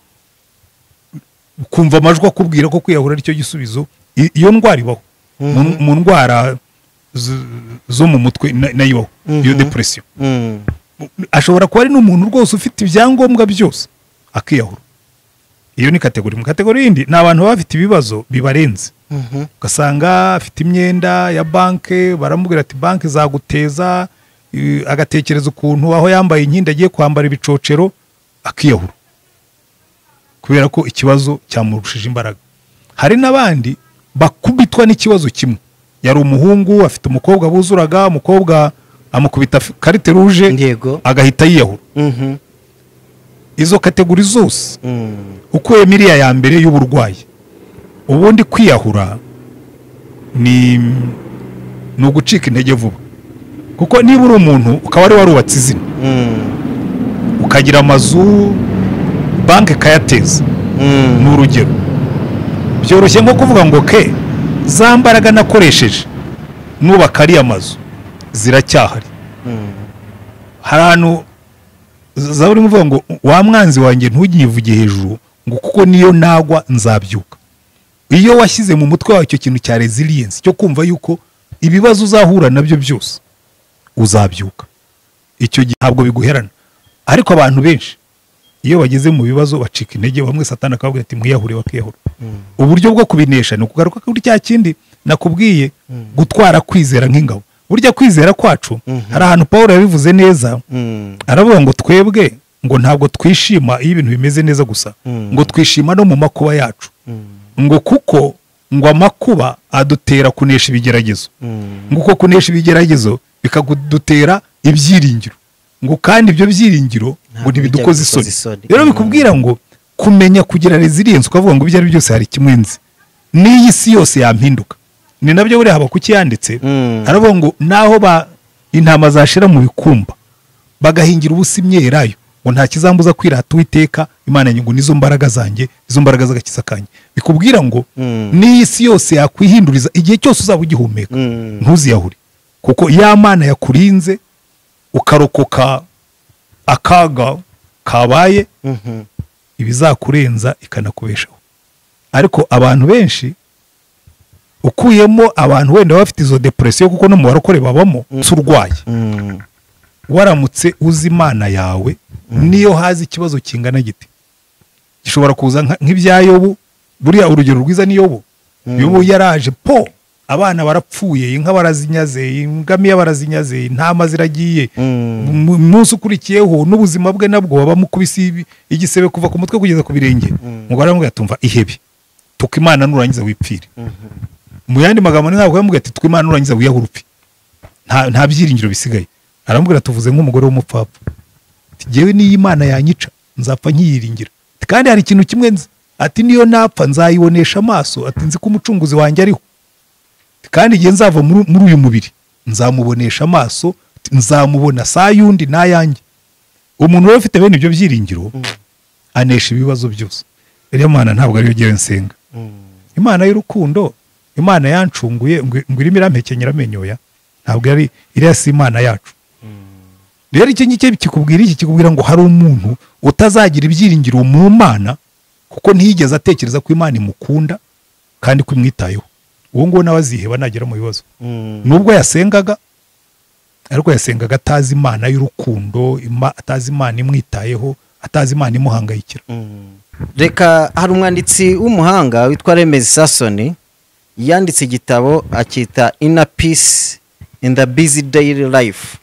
ukumva amajwi akubwira ko kwiyahura aricyo gisubizo. I- iyo ndwara ibaho mu- mu ndwara z- zo mu mutwe na- nayo ibaho iyo Mhm. depression. Mm. Ashobora kuba ari n'umuntu rwose ufite ibyangombwa byose akiyahura. Iyo ni kategori imwe. Kategori yindi ni abantu baba bafite ibibazo bibarenze, Mhm. ugasanga afite imyenda ya banke, baramubwira ati banke zaguteza, eh, agatekereza ukuntu aho yambaye inkindi agiye kwambara ibicocero akiyahura kubera ko ikibazo cyamurushije imbaraga. Hari n'abandi bakubitwa n'ikibazo kimwe, yari umuhungu afite umukobwa buzuraga, umukobwa amukubita f- karite ruje Yego. agahita yiyahura. Mhm. Izo kategori zose Mm. ukuyemo iriya ya mbere y'uburwayi, ubundi kwiyahura ni ni ugucika intege vuba, kuko niba uri umuntu ukaba wari warubatse izina Mm. ukagira amazu banki ikayateza, Mm. ni urugero, byoroshye nko kuvuga ngo ke za mbaraga nakoresheje nubaka ariya mazu ziracyahari. Mm. Hari ahantu za urimo uvuga ngo wa mwanzi wanjye ntuyivuge hejuru ngo kuko niyo nagwa nzabyuka. Iyo washyize mu mutwe wawe icyo kintu cya resilience cyo kumva yuko ibibazo uzahura nabyo byose uzabyuka, icyo gihe ntabwo biguherana. Ariko abantu benshi iyo bageze mu bibazo bacika intege, bamwe Satani akababwira ati mwiyahure, bakiyahura. Uburyo bwo kubinesha ni ukugaruka kuri cya kindi nakubwiye, gutwara kwizera nk'ingabo. Burya kwizera kwacu hari ahantu Paul yabivuze neza, Mm. aravuga ngo twebwe ngo ntabwo twishima iyo ibintu bimeze neza gusa, ngo twishima no mu makuba yacu, ngo kuko ngo amakuba adutera kunesha ibigeragezo, ngo uko kunesha ibigeragezo bikadutera ibyiringiro, ngo kandi ibyo byiringiro ngo ntibidukoze isoni. Rero bikubwira ngo kumenya kugira resilience, ukavuga ngo ibyo ari byose hari kimwe nzi, n'iyi si yose yampinduka. Ni nabyo buriya haba kuki yanditse, Mm. aravuga ngo naho ba intama zashira mu bikumba bagahingira ubusa imyelayo ngo nta kizambuza kwirata Uwiteka Imana yanjye ngo nizo mbaraga zanjye izo mbaraga z'agakiza kanjye bikubwira ngo n'isi yose yakwihinduriza igihe cyose uzaba ugihumeka ntuziyahure kuko ya Mana yakurinze ukarokoka akaga kabaye ibizakurenza ikanakubeshaho. Ariko abantu benshi ukuyemo abantu wenda bafite izo depression kuko no mu barokore babamo surwaye waramutse uzi Imana yawe niyo hazi ikibazo kingana giti gishobora kuza nk'ibya Yobu. Buriya urugero rwiza ni Yobu. Yobu yaraje po abana barapfuye inka barazinyaze ingamiya barazinyaze intama ziragiye umunsi ukurikiyeho n'ubuzima bwe nabwo babamukubisi igisebe kuva ku mutwe kugeza ku birenge ngo aramubwira tumva ihebe tuko Imana nurangiza wipfire. Mu yandi magambo ntabwo yamubwira ati tuko Imana nurangiza wiyahurupfe nta nta byiringiro bisigaye. Aramubwira tuvuze nk'umugore w'umupfapfa ati jewe ni Imana yanyica nzapfa nkiyiringira kandi hari ikintu kimwe nzi ati niyo napfa nzayibonesha amaso ati nzi ko umucunguzi wanjye ariho kandi igihe nzava muri uyu mubiri nzamubonesha amaso nzamubona saa yundi nayanjye. Umuntu wari ufite bene ibyo byiringiro anesha ibibazo byose. Rero Imana ntabwo ariyo giye nsenga. Imana y'urukundo Imana yancunguye ngo irimo irampekenyera amenyoya ntabwo ari iriya si Imana yacu. Rero iki ngiki kikubwira iki kikubwira ngo hari umuntu utazagira ibyiringiro mu Mana kuko ntiyigeze atekereza ko Imana imukunda kandi ko imwitayeho. Uwo ngo nawe aziheba nagera mu bibazo nubwo yasengaga ariko yasengaga atazi Imana y'urukundo atazi Imana imwitayeho atazi Imana imuhangayikira. Reka hari umwanditsi w'umuhanga witwa Remezi Sasoni yanditse igitabo akita Inner Peace in the Busy Daily Life.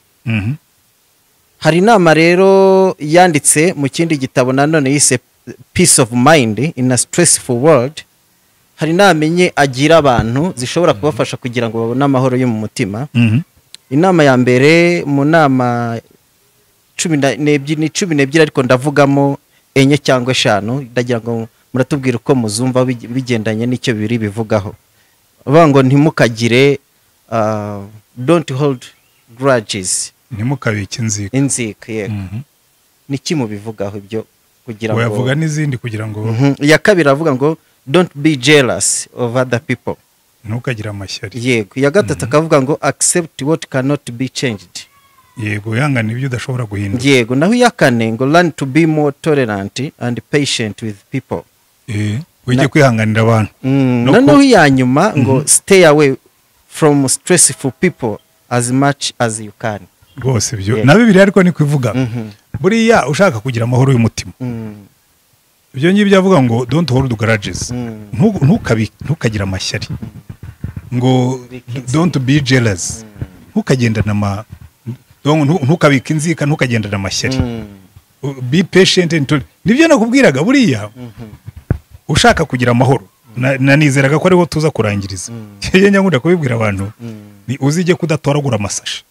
Hari inama rero yanditse mu kindi gitabo nanone yise Peace of Mind in a Stressful World. Hari namenye agira abantu zishobora kubafasha kugira ngo babone amahoro yo mu mutima. Inama ya mbere mu nama cumi n'ebyiri ariko ndavugamo enye cyangwa eshanu ndagira ngo muratubwira uko muzumva bigendanye n'icyo biri bivugaho. Bavuga ngo ntimukagire uh, don't hold grudges. Ntimukabike inzika. Inzika yego. Niki mu bivugaho ibyo kugira ngo yavuga n'izindi kugira ngo ya kabiri avuga ngo don't be jealous of other people. Ntukagira amashyari. Yego. Ya gatatu akavuga ngo accept what cannot be changed. Yego yangana ibyo udashobora guhindura. Yego. Naho ya kane ngo learn to be more tolerant and patient with people. Eh wige kwihanganira abantu. Naho ya nyuma ngo stay away from stressful people as much as you can. Rwose byo na Bibiliya ariko ni kwivuga. Buriya ushaka kugira amahoro y'umutima. Ibyo ngibyo avuga ngo don't hold grudges. Ntukabi ntukagira amashyari. Ngo don't be jealous. Ntukagendana ama ntukabika inzika ntukagendana amashyari. Be patient and nibyo nakubwiraga buriya ushaka kugira amahoro nanizeraga ko ariho tuza kurangiriza. Yeye nyangunda kubibwira abantu ni uzije kudatoragura amasashi.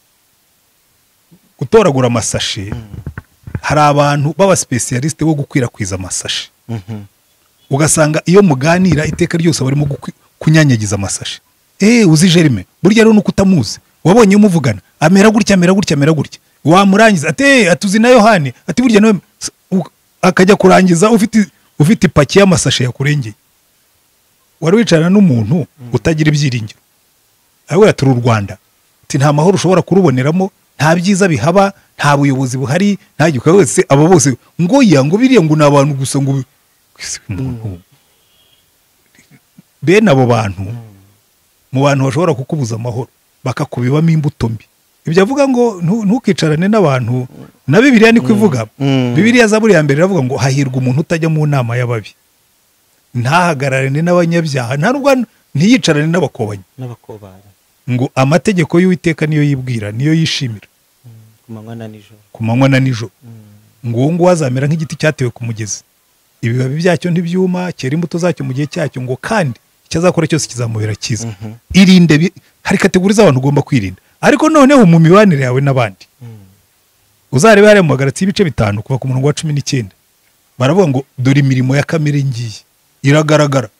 Gutoragura amasashi hari abantu baba specialiste bo gukwirakwiza amasashi. Ugasanga iyo muganira iteka ryose barimo kunyanyagiza amasashi. Eh uzi Jerime burya rero nuko utamuzi wabonye umuvugana amera gutya amera gutya amera gutya wamurangiza ate atuzi na Yohani ati burya no akajya kurangiza ufite ufite ipaki y'amasashi yakurengeye. Wari wicarana n'umuntu utagira ibyiringiro awe aturu u Rwanda ati nta mahoro ushobora kuruboneramo nta byiza bihaba nta buyobozi buhari nta gikora wese abo bose ngo yango biriye ngo nabantu gusa ngo bene abo bantu mu bantu bashobora kukubuza amahoro bakakubibamo imbuto mbi. Ibyo avuga ngo ntukicarane n'abantu na Bibiliya ni kwivuga. Bibiliya Zaburi ya mbere iravuga ngo hahirwa umuntu utajya mu nama y'ababi ntahagararane n'abanyabyaha nta rwa ntiyicarane n'abakobanyi n'abakobara ngo amategeko y'Uwiteka niyo yibwira niyo yishimira kumanywa na nijoro kumanywa na nijoro ngo ngo wazamera nk'igiti cyatewe ku mugezi ibibabi byacyo ntibyuma cyera imbuto zacyo mu gihe cyacyo ngo kandi icyazakora cyose kizamubera cyiza. Irinde hari kategori z'abantu ugomba kwirinda ariko noneho mu mibanire yawe n'abandi uzarebe hari mu magarati y'ibice bitanu kuva ku murongo wa cumi n'icyenda baravuga ngo dore imirimo ya kamere ngiye iragaragara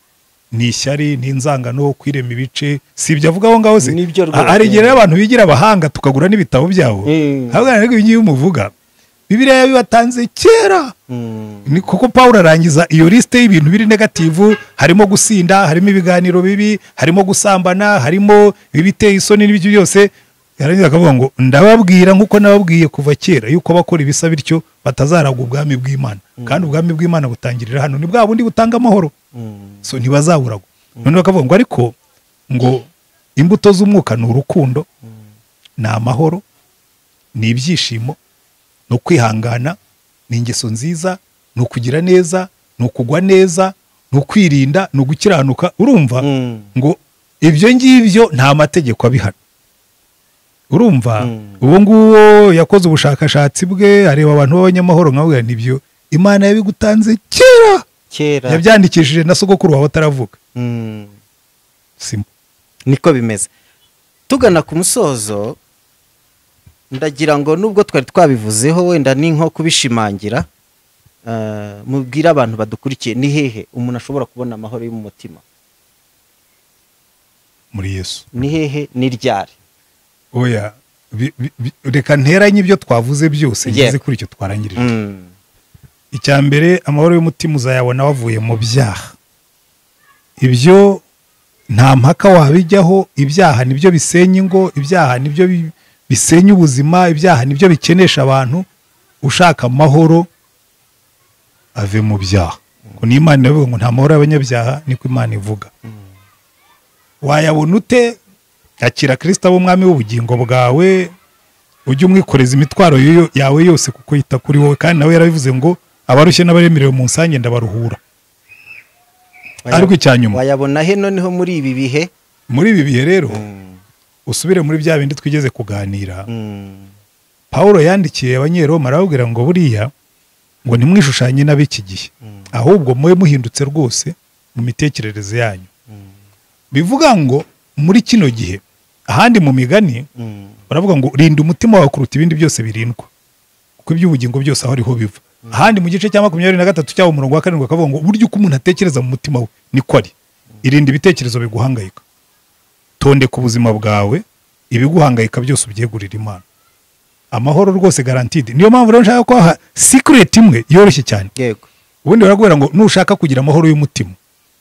ni ishyari ni inzangano kwirema ibice si ibyo avuga aho ngaho se Nibyo rwose. hari igihe rero abantu bigira abahanga tukagura n'ibitabo byabo Mm. ahubwo ariko ibi ngibi umuvuga Bibiliya yabibatanze kera Mm. ni kuko Pawulo arangiza iyo lisite y'ibintu biri negativu harimo gusinda harimo ibiganiro bibi harimo gusambana harimo ibiteye isoni n'ibyo byose yarangiza akavuga ngo ndababwira nk'uko nababwiye kuva kera yuko bakora ibisa bityo batazaragwa ubwami bw'Imana kandi ubwami bw'Imana butangirira hano ni bwa bundi butanga amahoro Mm. so ntibazaburagwa noneho bakavuga ngo ariko ngo imbuto z'umwuka ni urukundo ni amahoro ni ibyishimo ni ukwihangana ni ingeso nziza ni ukugira neza ni ukugwa neza ni ukwirinda ni ugukiranuka urumva Mm. ngo ibyo ngibyo nta mategeko abihana urumva Mm. uwo nguwo yakoze ubushakashatsi bwe areba abantu b'abanyamahoro nkavuga nibyo Imana yabigutanze kera kera yabyandikishije na sogokuru wawe ataravuga Mm. simo niko bimeze tugana ku musozo ndagira ngo nubwo twari twabivuzeho wenda ni nko kubishimangira eh, mubwire abantu badukurikiye ni hehe umuntu ashobora kubona amahoro yo mu mutima muri Yesu ni hehe ni ryari oya bi- bi- bi- reka nteranye ibyo twavuze byose Yego. ngeze kuri icyo twarangirije Mm. icya mbere amahoro y'umutima uzayabona wavuye mu byaha ibyo nta mpaka wabijyaho ibyaha nibyo bisenya ingo ibyaha nibyo bi- bisenya ubuzima ibyaha nibyo bikenesha abantu ushaka amahoro ave mu byaha ngo ni Imana iravuga ngo nta mahoro y'abanyabyaha niko Imana ivuga wayabona ute akira Kristo abe umwami w'ubugingo bwawe ujye umwikoreza imitwaro yo- yawe yose kuko yita kuri wowe kandi nawe yarabivuze ngo abarushye n'abaremerewe mu nsange ndabaruhura Waya- ariko icya nyuma wayabona he noneho muri ibi bihe muri ibi bihe rero Mm. usubire muri bya bindi twigeze kuganira Mm. Pawulo yandikiye abanyeroma arababwira ngo buriya ngo ntimwishushanye n'ab'iki gihe ahubwo mube muhindutse rwose mu mitekerereze yanyu bivuga ngo muri kino gihe ahandi mu migani Mm. baravuga ngo rinda umutima wawe kuruta ibindi byose birindwa kuko iby'ubugingo byose aho ariho biva ahandi mu gice cya makumyabiri na gatatu cyangwa umurongo wa karindwi akavuga ngo uburyo uko umuntu atekereza mu mutima we niko ari irinde ibitekerezo biguhangayika tondeka ubuzima bwawe ibiguhangayika byose ubyegurira Imana amahoro rwose garantide niyo mpamvu rero nshaka ko secret imwe yoroshye cyane yego ubundi barakubwira ngo nushaka kugira amahoro y'umutima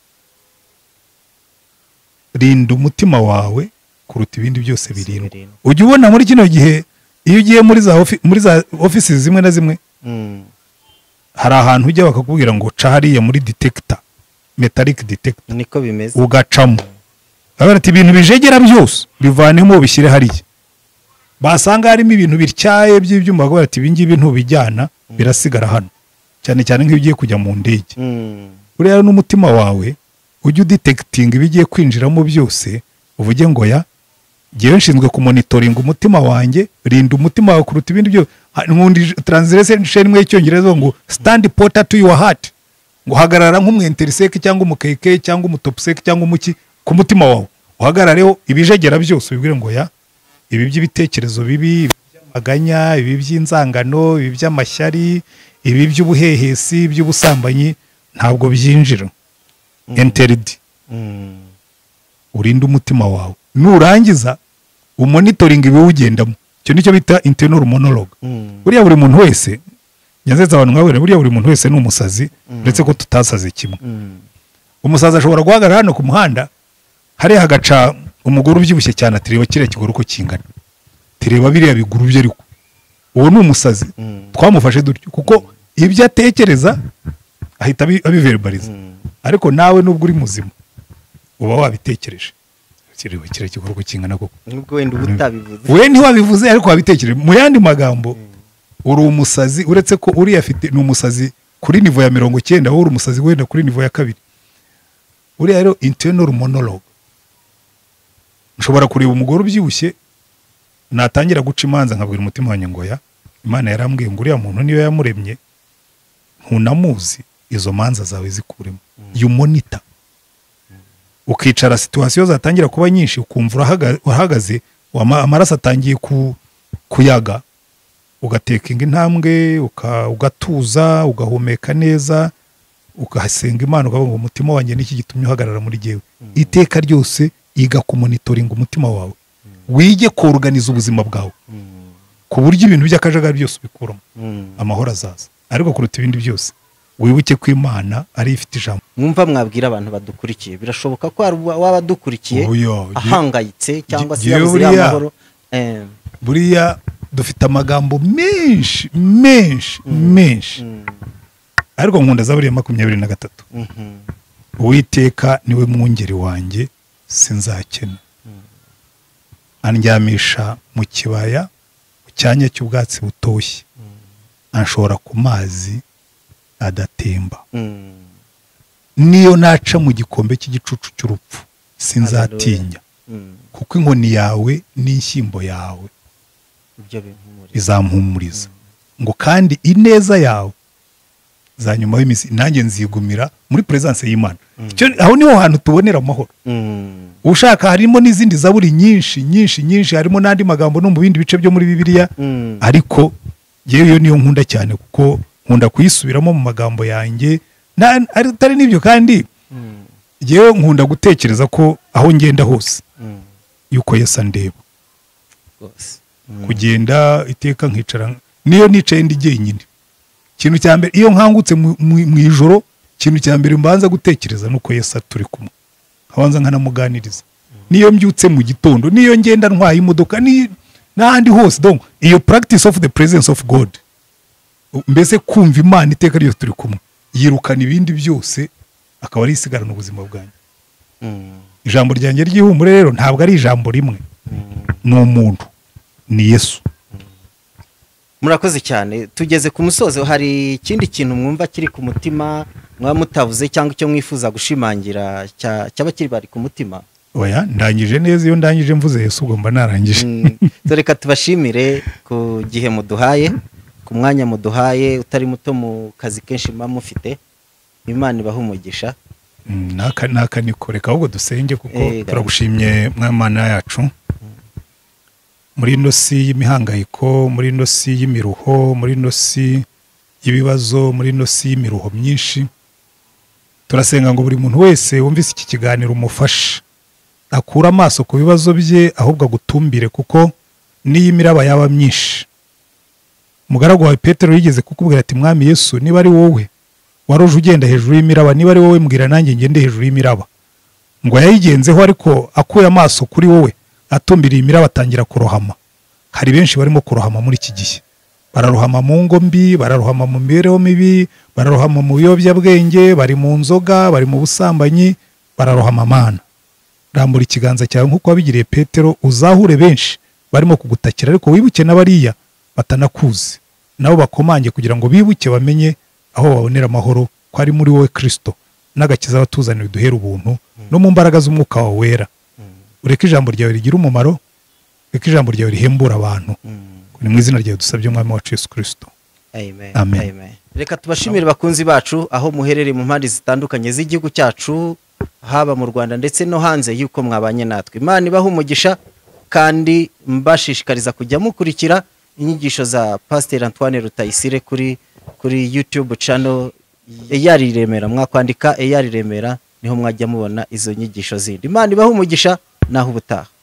rinda umutima wawe kuruta ibindi byose birindwa birindwa. ujya ubona muri kino gihe iyo ugiye muri za ofi- muri za ofisi zimwe na zimwe Mm. hari ahantu ujya bakakubwira ngo ca hariya muri detector metallic detector niko bimeze ugacamo baravuga ati ibintu bijegera byose bivanemo bishyire hariya basanga harimo ibintu bityaye by'ibyuma bakavuga ati ibi ngibi ntubijyana birasigara hano cyane cyane nk'iyo ugiye kujya mu ndege Mm. buriya n'umutima wawe ujye udetekitinga ibigiye kwinjiramo byose uvuge ngo ya ngewe nshinzwe kumonitoringa umutima wanjye rinda umutima wawe kuruta ibindi byose nkundi translation imwe y'icyongereza ngo stand porter to your heart ngo hagarara nk'umwenteriseke cyangwa umukeke cyangwa umutopseke cyangwa umuki ku mutima wawe uhagarareho ibijegera byose ubibwire ngo ya ibi by'ibitekerezo bibi ibi by'amaganya ibi by'inzangano ibi by'amashyari ibi by'ubuhehesi iby'ubusambanyi ntabwo byinjira enteridi Mm. urinde umutima wawe nurangiza umonitoringa ibiwugendamo icyo nicyo bita internal monologue Mm. buriya buri muntu wese nyanzetsa abantu nkabure buriya buri muntu wese ni umusazi uretse ko tutasaze kimwe Mm. umusazi ashobora guhagarara hano ku muhanda hariya hagaca umugore ubyibushye cyane ati reba kiriya kiguru uko kingana tireba biriya biguru bye ariko uwo ni umusazi Mm. twamufashe dutyo kuko ibyo atekereza ahita abi- abiverbaliza Mm. ariko nawe nubwo uri muzima uba wabitekereje kiriwe kiriya kiguru uko kingana koko nubwo wenda uba utabivuze we ntiwabivuze ariko wabitekereje mu yandi magambo uri umusazi uretse ko uriya afite ni umusazi kuri nivo ya mirongo icyenda wowe uri umusazi wenda kuri nivo ya kabiri uriya rero internal monologue nshobora kureba umugore ubyibushye natangira guca imanza nkabwira umutima wanjye ngo ya Imana yarambwiye ngo uriya muntu niyo yamuremye ntunamuzi izo manza zawe zikuremo you monitor ukicara situwasiyo zatangira kuba nyinshi ukumva urahaga- urahagaze wama- amaraso atangiye ku, kuyaga ugatekinga intambwe uka- ugatuza ugahumeka neza ukahasenga Imana ukavuga ngo umutima wanjye niki gitumye uhagarara muri jyewe iteka ryose iga kumonitoringa umutima wawe wige koruganiza ubuzima bwawe ku buryo ibintu by'akajagari byose ubikuramo amahoro azaza ariko kuruta ibindi byose wibuke ko Imana ari ifite ijambo. Mwumva mwabwira abantu badukurikiye birashoboka ko waba dukurikiye ahangayitse cyangwa se yabuze amahoro. Buriya dufite amagambo menshi menshi menshi ariko nkunda Zaburi ya makumyabiri na gatatu Uwiteka niwe mwungeri wanjye sinzakena andyamisha mu kibaya mu cyanya cy'ubwatsi butoshye anshora ku mazi adatemba niyo naca mu gikombe cy'igicucu cy'urupfu sinzatinya kuko inkoni yawe n'inshyimbo yawe izampumuriza ngo kandi ineza yawe za nyuma y'imisi nanjye nzigumira muri presence y'Imana. Aho niho hantu tubonera amahoro. Ushaka harimo n'izindi zaburi nyinshi nyinshi nyinshi harimo n'andi magambo no mu bindi bice byo muri Bibiliya ariko yewe niyo nkunda cyane kuko nkunda kuyisubiramo mu magambo yanjye atari n'ibyo kandi yewe nkunda gutekereza ko aho ngenda hose yuko Yesu andeba kugenda iteka nkicara niyo nicaye ndi jyenyine kintu cya mbere iyo nkangutse mu ijoro kintu cya mbere mbanza gutekereza nuko Yesu turi kumwe kabanza nkanamuganiriza niyo mbyutse mu gitondo niyo ngenda ntwaye imodoka ni n'ahandi hose donc iyo practice of the presence of God mbese kumva Imana iteka ryose turi kumwe yirukana ibindi byose akaba ari isigarana ubuzima bwanjye. Ijambo ryanjye ry'ihumure rero ntabwo ari ijambo rimwe ni umuntu ni Yesu. Murakoze cyane tugeze ku musozo hari ikindi kintu mwumva kiri ku mutima mwa mutavuze cyangwa icyo mwifuza gushimangira cyaba kiri bari ku mutima? Oya ndangije neza iyo ndangije mvuze Yesu ugomba narangije. Reka tubashimire ku gihe muduhaye ku mwanya muduhaye utari muto mu kazi kenshi mba mufite Imana ibaha umugisha. Naka naka nikoreka ahubwo dusenge kuko turagushimye mwamana yacu muri ino si y'imihangayiko muri ino si y'imiruho muri ino si y'ibibazo muri ino si y'imiruho myinshi turasenga ngo buri muntu wese wumvise iki kiganiro umufashe akura amaso ku bibazo bye ahubwo agutumbire kuko niyo imiraba yaba myinshi. Umugaragu wa Petero yigeze kukubwira ati mwami Yesu niba ari wowe waruje ugenda hejuru y'imiraba niba ari wowe mbwira nanjye ngende hejuru y'imiraba ngo yayigenzeho ariko akuye amaso kuri wowe atumbiriye imiraba atangira kurohama. Hari benshi barimo kurohama muri iki gihe bararohama mu ngo mbi bararohama mu mibereho mibi bararohama mu biyobyabwenge bari mu nzoga bari mu busambanyi bararohama Mana. Rambura ikiganza cyawe nk'uko wabigiriye Petero uzahure benshi barimo kugutakira ariko wibuke n'abariya batanakuzi nabo bakomange kugira ngo bibuke bamenye aho babonera amahoro ko ari muri wowe Kristo n'agakiza batuzanira duhera ubuntu no mu mbaraga z'umwuka wawe wera. Ureke ijambo ryawe rigira umumaro ureke ijambo ryawe rihembura abantu ni mu izina ryawe dusabye umwami wacu Yesu Kristo. Amen. Amen. Reka tubashimire bakunzi bacu aho muherereye mu mpande zitandukanye z'igihugu cyacu haba mu Rwanda ndetse no hanze yuko mwabanye natwe. Imana ibaha umugisha kandi mbashishikariza kujya mukurikira inyigisho za Pastor Antoine Rutayisire kuri kuri YouTube channel Eyari Remera mwakwandika Eyari Remera niho mwajya mubona izo nyigisho zindi. Imana ibaha umugisha naho ubutaha.